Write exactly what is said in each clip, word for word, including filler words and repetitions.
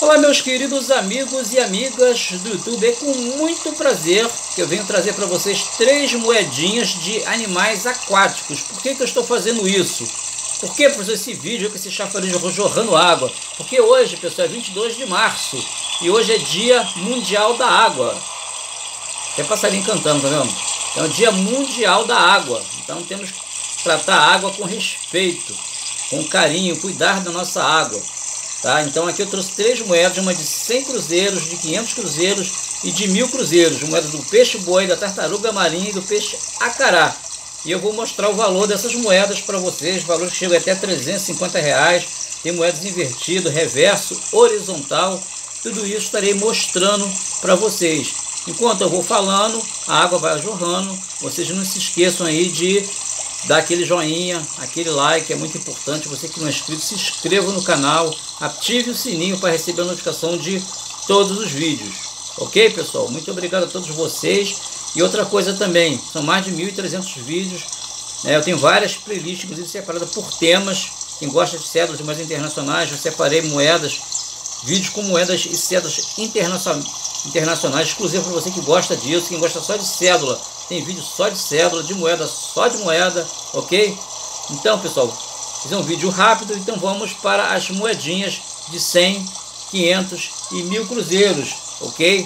Olá, meus queridos amigos e amigas do YouTube, é com muito prazer que eu venho trazer para vocês três moedinhas de animais aquáticos. Por que que eu estou fazendo isso? Por que fazer esse vídeo com esse chafariz jorrando água? Porque hoje, pessoal, é vinte e dois de março e hoje é Dia Mundial da Água. Tem passarinho cantando, tá vendo? É o Dia Mundial da Água, então temos que tratar a água com respeito, com carinho, cuidar da nossa água. Tá? Então aqui eu trouxe três moedas, uma de cem cruzeiros, de quinhentos cruzeiros e de mil cruzeiros. Moeda do peixe-boi, da tartaruga marinha e do peixe acará. E eu vou mostrar o valor dessas moedas para vocês, valores que chegam até trezentos e cinquenta reais. Tem moedas invertidas, reverso, horizontal. Tudo isso estarei mostrando para vocês. Enquanto eu vou falando, a água vai jorrando. Vocês não se esqueçam aí de dá aquele joinha, aquele like, é muito importante. Você que não é inscrito, se inscreva no canal, ative o sininho para receber a notificação de todos os vídeos. Ok, pessoal? Muito obrigado a todos vocês. E outra coisa também, são mais de mil e trezentos vídeos, né? Eu tenho várias playlists, inclusive separadas por temas. Quem gosta de cédulas e moedas internacionais, eu separei moedas, vídeos com moedas e cédulas internacionais, internacionais exclusivos para você que gosta disso. Quem gosta só de cédula, tem vídeo só de cédula, de moeda, só de moeda, ok? Então, pessoal, fiz um vídeo rápido, então vamos para as moedinhas de cem, quinhentos e mil cruzeiros, ok?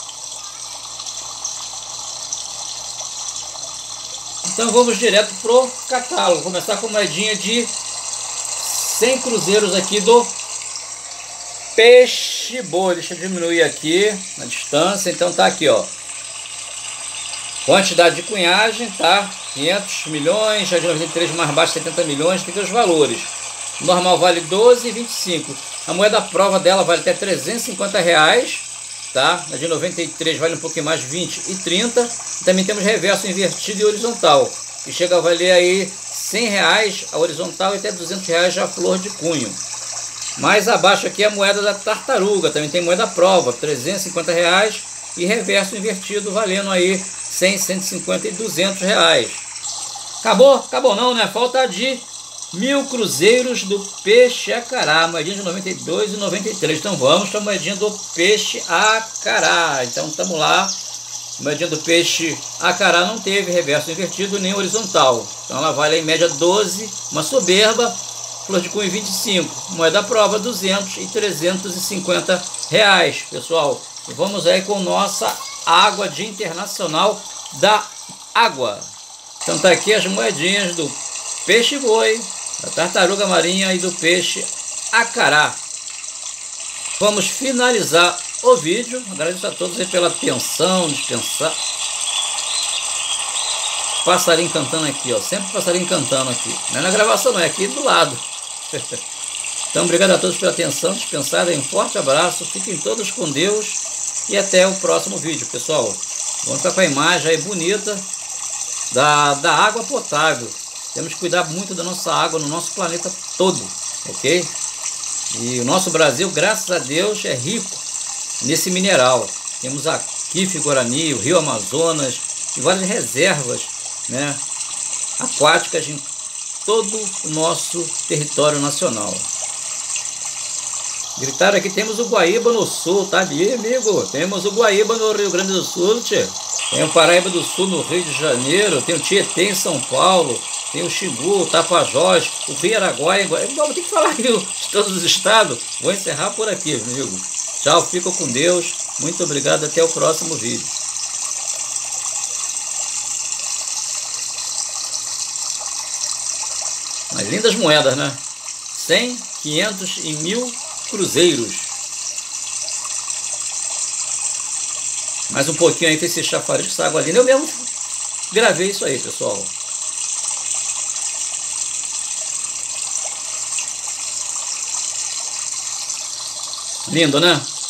Então vamos direto pro catálogo. Vou começar com a moedinha de cem cruzeiros aqui do peixe-boi. Deixa eu diminuir aqui a distância. Então tá aqui, ó. Quantidade de cunhagem, tá? quinhentos milhões, já de noventa e três mais baixo, setenta milhões, tem os valores. O normal vale doze e vinte e cinco. A moeda prova dela vale até trezentos e cinquenta reais, tá? A de noventa e três vale um pouquinho mais, vinte e trinta. Também temos reverso invertido e horizontal, que chega a valer aí cem reais a horizontal e até duzentos reais já a flor de cunho. Mais abaixo aqui a moeda da tartaruga, também tem moeda prova, trezentos e cinquenta reais e reverso invertido valendo aí cem, cento e cinquenta e duzentos reais. Acabou? Acabou não, né? Falta de mil cruzeiros do peixe acará, moedinha de noventa e dois e noventa e três. Então vamos para a moedinha do peixe acará. Então estamos lá. A moedinha do peixe acará não teve reverso invertido nem horizontal. Então ela vale em média doze, uma soberba, flor de cunho vinte e cinco. Moeda prova duzentos e trezentos e cinquenta reais, pessoal. E vamos aí com nossa água de internacional da água. Então tá aqui as moedinhas do peixe-boi, da tartaruga marinha e do peixe acará. Vamos finalizar o vídeo. Agradeço a todos aí pela atenção, dispensar. Passarinho cantando aqui, ó. Sempre passarinho cantando aqui. Não é na gravação, não, é aqui do lado. Então, obrigado a todos pela atenção dispensada. Um forte abraço. Fiquem todos com Deus. E até o próximo vídeo, pessoal. Vamos ficar com a imagem aí bonita da, da água potável. Temos que cuidar muito da nossa água no nosso planeta todo, ok? E o nosso Brasil, graças a Deus, é rico nesse mineral. Temos aqui Guarani, o Rio Amazonas e várias reservas, né, aquáticas em todo o nosso território nacional. Gritaram aqui, temos o Guaíba no sul, tá ali, amigo? Temos o Guaíba no Rio Grande do Sul, tchê. Tem o Paraíba do Sul no Rio de Janeiro, tem o Tietê em São Paulo, tem o Xingu, o Tapajós, o Rio Araguaia. Vou ter que falar aqui de todos os estados. Vou encerrar por aqui, amigo. Tchau, fica com Deus. Muito obrigado, até o próximo vídeo. Mas lindas moedas, né? cem, quinhentos e mil cruzeiros. Mais um pouquinho aí com esse chafariz, essa água linda. Eu mesmo gravei isso aí, pessoal. Lindo, né?